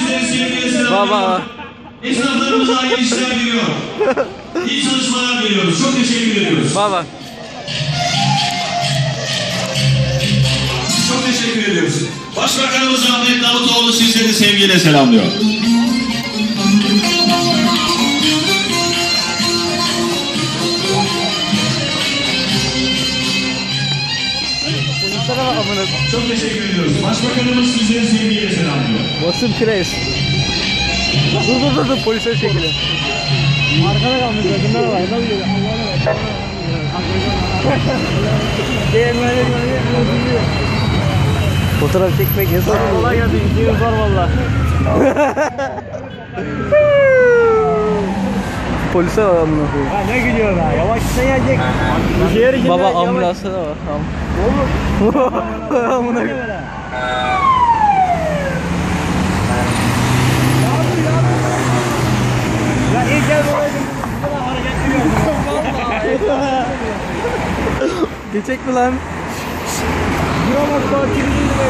sizleri sevgiyle selamlıyorum. Baba. Esnaflarımıza hayırlı işler diliyor. İyi çalışmalar diliyoruz. Çok teşekkür ediyoruz. Baba. Çok teşekkür ediyoruz. Başbakanımız Ahmet Davutoğlu sizleri sevgiyle selamlıyor. Çok teşekkür ediyoruz. Başbakanımız sizleri sevgiyle selamlıyor. Basın pres. Dur polise çekilin. Arkada kalmış gözümler var. Nasıl geliyor? Fotoğraf çekmek yasak. Kolay gelsin. İşiniz var valla. Polise var amına koyayım. Ya ne gülüyor be? Yavaş gitsen gelecek. Baba ambulansa da var. Oğlum. Amına koyayım. Ya ilk gel buraya. Hareket ediyor. Geçecek mi lan? Duramaz daha kilidini de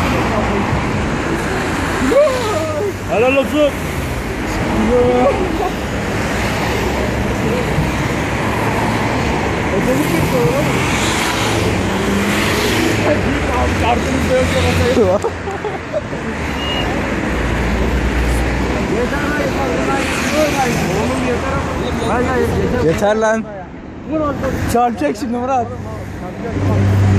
helal olsun. Ödelik yapıyor oğlum. Abi kartınız da yok ya. Yeter lan. Çarpacak şimdi Murat.